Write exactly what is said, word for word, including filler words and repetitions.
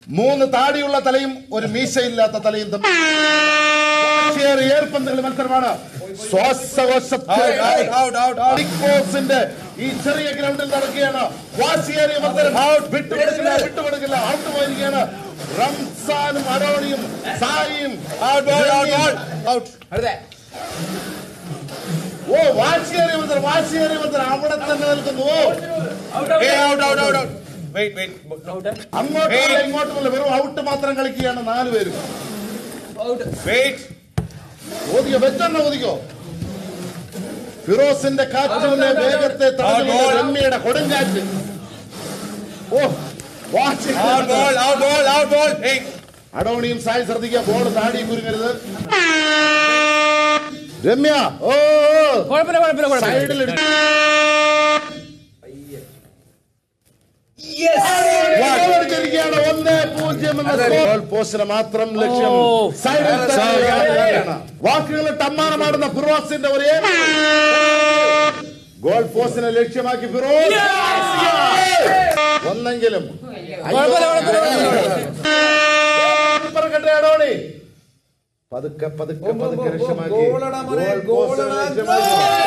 മൂന്ന് താടിയുള്ള തലയും ഒരു മീശയില്ലാത്ത തലയും തമ്മിൽ ഏർപ്പന്തൽ മത്സരമാണ്. ശ്വാസകോശത്തിന്റെ ഈ ചെറിയ ഗ്രൗണ്ടിൽ നടക്കുകയാണ് വാശിയേറിയ മത്സരം. വിട്ടുകൊടുക്കില്ല വിട്ടുകൊടുക്കില്ല ഔട്ട് പോയിരിക്കുകയാണ്. റംസാനും അഡോണിയും സായിയും ഓ വാശിയേറിയ മത്സരം വാശിയേറിയ മത്സരം അവിടെ തന്നെ നിൽക്കുന്നു. അങ്ങോട്ടും ഇങ്ങോട്ടുമല്ല വെറും ഔട്ട് മാത്രം കളിക്കുകയാണ് നാല് പേരും. ഒതുക്കോ വെച്ചെണ്ണ ഒതുക്കോ. ഫിറോസിന്റെ കാറ്റിന്റെ വേഗത്തെ രമ്യയുടെ കൊടുങ്കാറ്റ്. ഓ അഡോണിയും സായി ശ്രദ്ധിക്കുക, ബോൾ താടി കുരുങ്ങരുത്. രമ്യ ഓ സൈഡിൽ ഒന്നേ പൂജ്യം എന്ന പോസ്റ്റിന് മാത്രം ലക്ഷ്യം. വാക്കുകളിട്ട് അമ്മാനമാടുന്ന ഫിറോസിന്റെ ഒരേ ഗോൾ പോസ്റ്റിനെ ലക്ഷ്യമാക്കി ഫിറോസ് ഒന്നെങ്കിലും അഡോണി പതുക്കെ പതുക്കെ പതുക്കെ ലക്ഷ്യമാക്കി ഗോൾ പോസ്റ്റിനെ ലക്ഷ്യമാക്കി